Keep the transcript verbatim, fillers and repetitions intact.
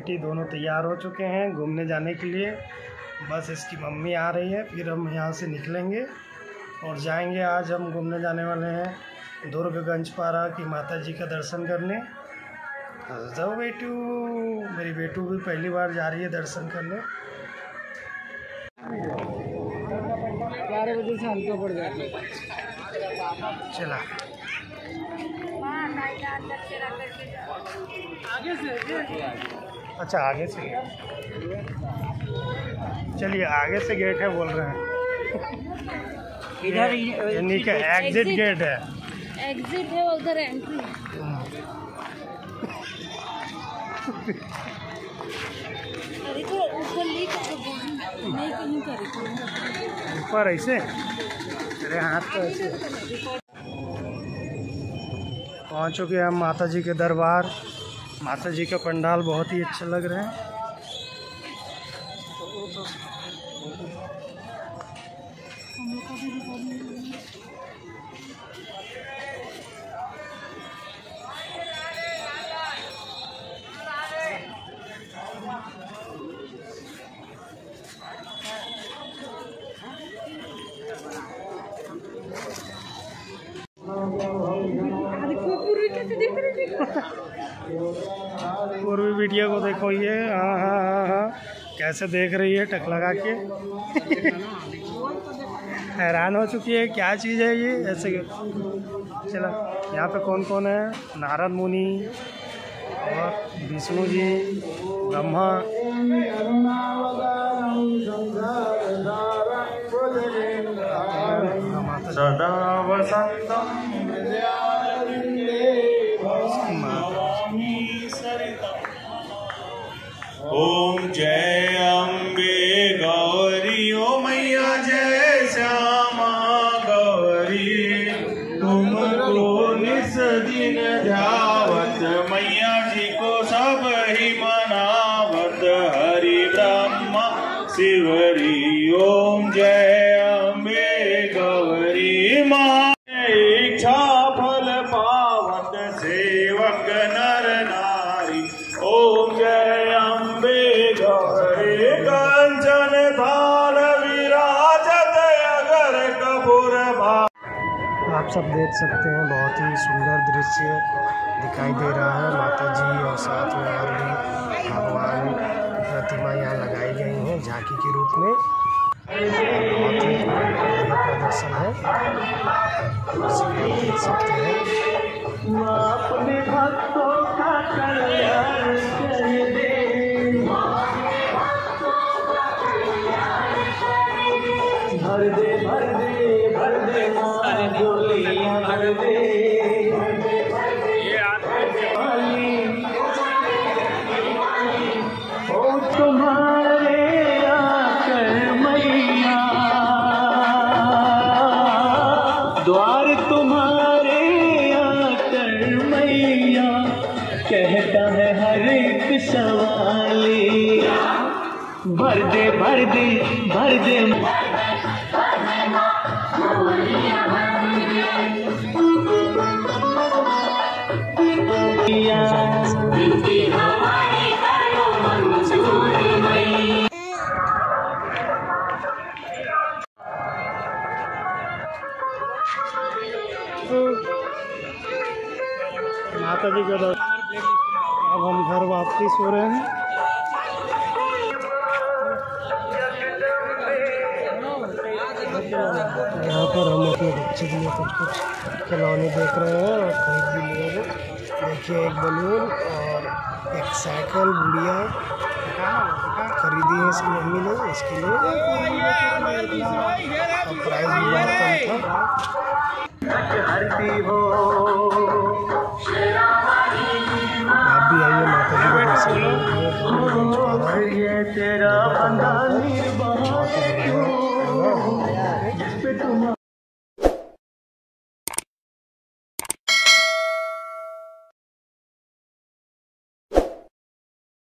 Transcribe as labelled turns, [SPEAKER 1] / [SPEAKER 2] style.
[SPEAKER 1] बेटी दोनों तैयार हो चुके हैं घूमने जाने के लिए। बस इसकी मम्मी आ रही है, फिर हम यहाँ से निकलेंगे और जाएंगे। आज हम घूमने जाने वाले हैं दुर्ग गंजपारा की माता जी का दर्शन करने। जाओ बेटू, मेरी बेटू भी पहली बार जा रही है दर्शन करने।
[SPEAKER 2] ग्यारह बजे से हल्का पड़ जाता है।
[SPEAKER 1] चला
[SPEAKER 2] आगे से,
[SPEAKER 1] अच्छा आगे से, चलिए आगे से गेट है बोल रहे हैं।
[SPEAKER 2] इधर
[SPEAKER 1] यानी कि एग्जिट गेट है।
[SPEAKER 3] एग्जिट है उधर एंट्री। अरे तो ऊपर ली नहीं कहीं करी
[SPEAKER 1] ऊपर ऐसे, अरे हाथ तो ऐसे। पहुँच चुके हम माता जी के दरबार। माता जी का पंडाल बहुत ही अच्छा लग रहा है। पूर्वी वीडियो को देखो, ये हाँ हाँ हाँ हाँ कैसे देख रही है टक लगा के। हैरान हो चुकी है, क्या चीज़ है ये ऐसे। चला, यहाँ पे कौन कौन है? नारद मुनि और विष्णु जी, ब्रह्मा। सदा वसंतम
[SPEAKER 4] ओम जय अम्बे गौरी, ओ मैया जय श्यामा गौरी, तुमको निस दिन ध्यावत, मैया जी को सब ही मनावत, हरि ब्रह्मा शिवरी। ओम जय अम्बे गौरी, माँ इच्छा फल पावत, सेवक नर नारी। ओम जय अम्बे गौरी, कंचन थाल विराजत, अगर कपूर भाव।
[SPEAKER 1] आप सब देख सकते हैं, बहुत ही सुंदर दृश्य दिखाई दे रहा है। माता जी और साथ में और भी भगवान की प्रतिमा यहाँ लगाई गई हैं झांकी के रूप में। बहुत ही बढ़िया प्रदर्शन है, आप देख सकते हैं।
[SPEAKER 4] अपने भक्तों का कल्याण कर दे, भर दे भर दे भर दे माँ झोलियाँ भर दे। ओ तुम्हारे आकर मैया, द्वार तुम्हारे आकर मैया, कहता है हर एक सवाली। भर दे भर दे भर दे
[SPEAKER 1] माता जी का दर्शन। अब हम घर वापस हो रहे हैं। यहाँ पर हम अपने बच्चे के लिए कुछ कुछ खिलौने देख रहे हैं और खरीद भी लिए हैं। देखिए, एक बलून और एक साइकिल गुड़िया खरीदी है इसकी मम्मी ने इसके लिए, और प्राइस भी बहुत कम था। आप भी आइए माता जी के दर्शन
[SPEAKER 4] तेरा